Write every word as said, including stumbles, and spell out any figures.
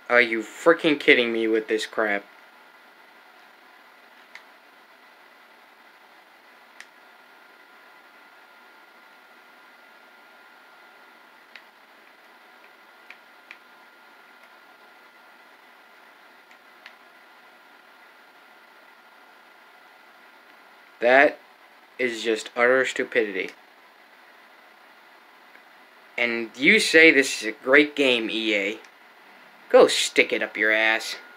Are you freaking kidding me with this crap? That is just utter stupidity. And you say this is a great game, E A. Go stick it up your ass.